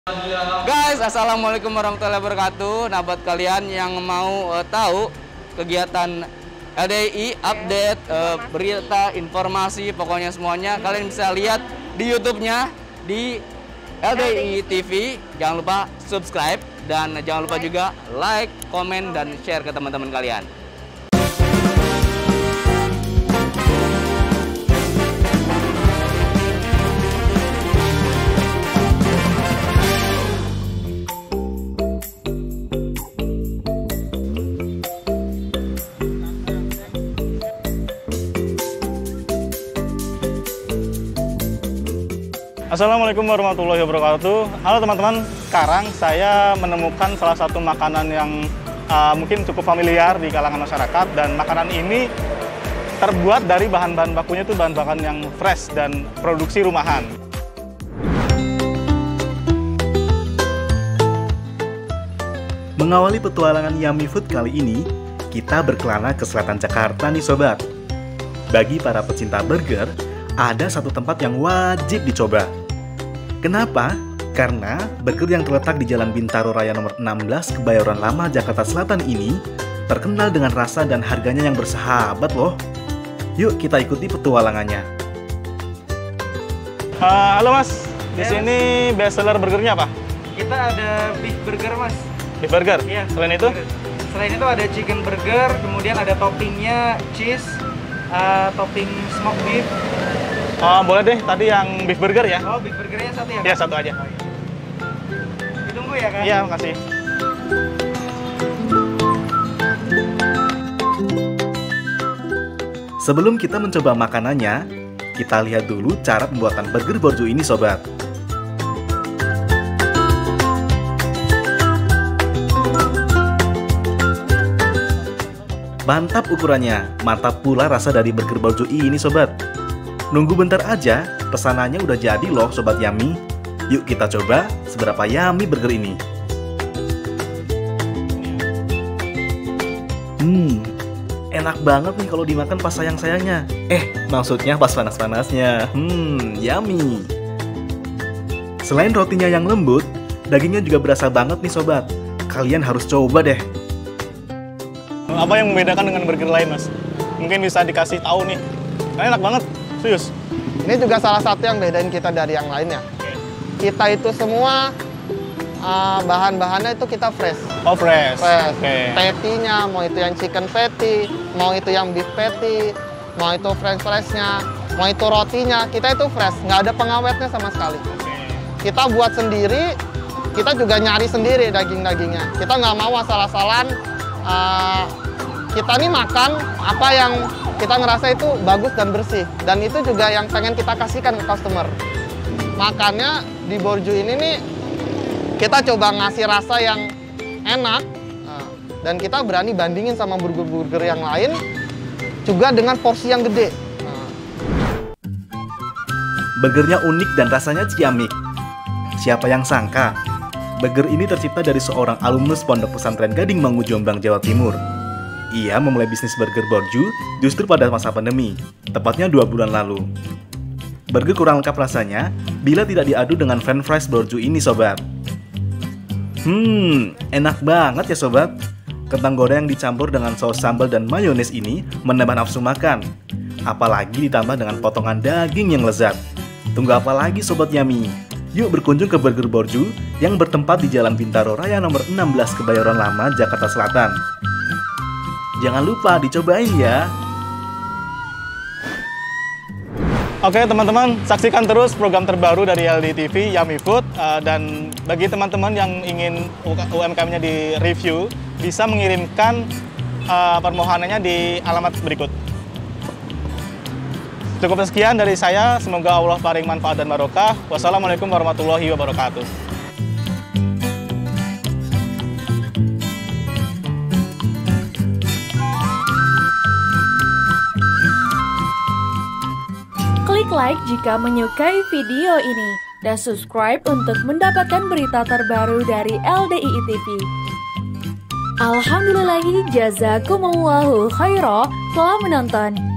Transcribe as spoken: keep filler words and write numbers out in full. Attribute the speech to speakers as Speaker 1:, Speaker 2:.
Speaker 1: Guys, assalamualaikum warahmatullahi wabarakatuh. Nah, buat kalian yang mau uh, tahu kegiatan L D I, update, uh, berita, informasi, pokoknya semuanya, kalian bisa lihat di YouTube-nya di L D I T V. Jangan lupa subscribe dan jangan lupa juga like, komen, dan share ke teman-teman kalian.
Speaker 2: Assalamualaikum warahmatullahi wabarakatuh. Halo teman-teman, sekarang saya menemukan salah satu makanan yang uh, mungkin cukup familiar di kalangan masyarakat, dan makanan ini terbuat dari bahan-bahan bakunya itu bahan-bahan yang fresh dan produksi rumahan.
Speaker 3: Mengawali petualangan Yummy Food kali ini, kita berkelana ke selatan Jakarta nih sobat. Bagi para pecinta burger, ada satu tempat yang wajib dicoba. Kenapa? Karena burger yang terletak di Jalan Bintaro Raya nomor enam belas Kebayoran Lama, Jakarta Selatan ini terkenal dengan rasa dan harganya yang bersahabat loh. Yuk kita ikuti petualangannya.
Speaker 2: Uh, halo mas, di
Speaker 4: Ya,
Speaker 2: sini best seller burgernya apa?
Speaker 4: Kita ada beef burger mas.
Speaker 2: Beef burger?
Speaker 4: Iya.
Speaker 2: Selain itu?
Speaker 4: Selain itu ada chicken burger, kemudian ada toppingnya cheese, uh, topping smoked beef.
Speaker 2: Uh, boleh deh, tadi yang beef burger ya?
Speaker 4: Oh, beef burgernya satu ya?
Speaker 2: Iya, satu aja.
Speaker 4: Oh, iya. Ditunggu ya kan?
Speaker 2: Iya, makasih.
Speaker 3: Sebelum kita mencoba makanannya, kita lihat dulu cara pembuatan burger borju ini sobat. Mantap ukurannya, mantap pula rasa dari burger borju ini sobat. Nunggu bentar aja, pesanannya udah jadi loh sobat Yummy. Yuk kita coba seberapa yummy burger ini. Hmm, enak banget nih kalau dimakan pas sayang-sayangnya. Eh, maksudnya pas panas-panasnya. Hmm, yummy. Selain rotinya yang lembut, dagingnya juga berasa banget nih sobat. Kalian harus coba deh.
Speaker 2: Apa yang membedakan dengan burger lain mas? Mungkin bisa dikasih tahu nih. Karena enak banget, serius.
Speaker 5: Ini juga salah satu yang bedain kita dari yang lainnya. Kita itu semua uh, bahan-bahannya itu kita fresh.
Speaker 2: Oh fresh.
Speaker 5: Fresh.
Speaker 2: Okay.
Speaker 5: Patty-nya, mau itu yang chicken patty, mau itu yang beef patty, mau itu french fries-nya, mau itu rotinya, kita itu fresh, nggak ada pengawetnya sama sekali. Kita buat sendiri, kita juga nyari sendiri daging-dagingnya. Kita nggak mau asal-asalan. Uh, kita nih makan apa yang kita ngerasa itu bagus dan bersih, dan itu juga yang pengen kita kasihkan ke customer. Makanya di borju ini nih kita coba ngasih rasa yang enak, dan kita berani bandingin sama burger-burger yang lain juga dengan porsi yang gede.
Speaker 3: Burgernya unik dan rasanya ciamik. Siapa yang sangka burger ini tercipta dari seorang alumnus Pondok Pesantren Gading Mangu, Jombang, Jawa Timur. Ia memulai bisnis burger borju justru pada masa pandemi, tepatnya dua bulan lalu. Burger kurang lengkap rasanya bila tidak diadu dengan french fries borju ini sobat. Hmm, enak banget ya sobat. Kentang goreng yang dicampur dengan saus sambal dan mayones ini menambah nafsu makan. Apalagi ditambah dengan potongan daging yang lezat. Tunggu apa lagi sobat Yummy? Yuk berkunjung ke Burger Borju yang bertempat di Jalan Bintaro Raya nomor enam belas Kebayoran Lama, Jakarta Selatan. Jangan lupa dicobain ya.
Speaker 2: Oke teman-teman, saksikan terus program terbaru dari L D I T V, Yummy Food. Uh, dan bagi teman-teman yang ingin U M K M-nya di-review, bisa mengirimkan uh, permohonannya di alamat berikut. Cukup sekian dari saya, semoga Allah paring manfaat dan barokah. Wassalamualaikum warahmatullahi wabarakatuh.
Speaker 6: Klik like jika menyukai video ini dan subscribe untuk mendapatkan berita terbaru dari L D I T V. Alhamdulillahi jazakumullahu khairah telah menonton.